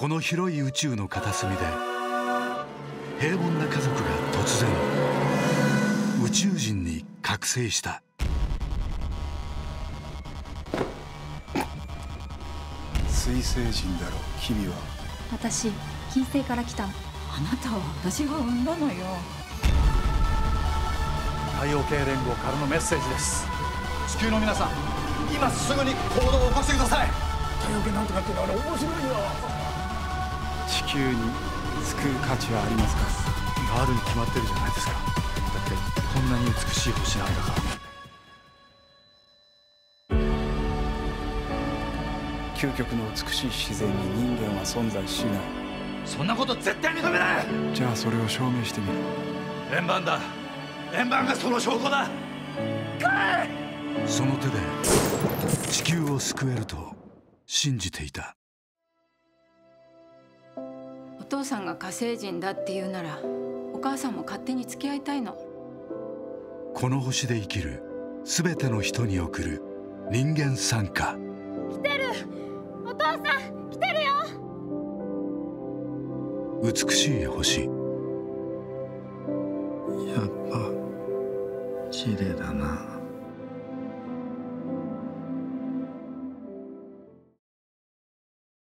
この広い宇宙の片隅で平凡な家族が突然宇宙人に覚醒した。 水星人だろう、君は。 私、金星から来たの。 あなたは私が産んだのよ。 太陽系連合からのメッセージです。地球の皆さん、今すぐに行動を起こしてください。 太陽系なんとかっていうのは面白いよ。地球に救う価値はありますか？ あるに決まってるじゃないですか。だってこんなに美しい星なんだから。 究極の美しい自然に人間は存在しない。 そんなこと絶対認めない。 じゃあそれを証明してみる。 円盤だ。円盤がその証拠だ。 その手で地球を救えると信じていた。 お父さんが火星人だって言うなら、お母さんも勝手に付き合いたいの。 この星で生きるすべての人に送る人間参加。 来てる！お父さん、来てるよ！ 美しい星。 やっぱ綺麗だな。